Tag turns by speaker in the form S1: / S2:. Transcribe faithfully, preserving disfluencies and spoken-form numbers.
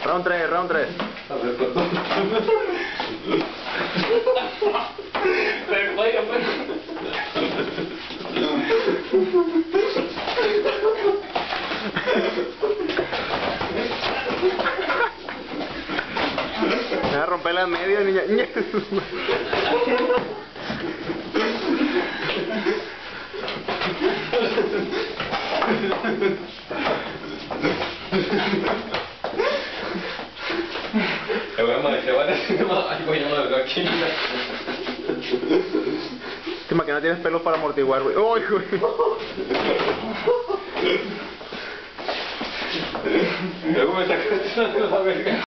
S1: Round tres, round tres.
S2: A ver, perdón. Replay, replay.
S1: Me va a romper la media, niña.
S2: Te voy a mandar, te voy a decir algo y no lo veo aquí.
S1: Te imaginas, tienes pelos para amortiguar, güey. ¡Uy, güey!
S2: Luego me sacas la verga.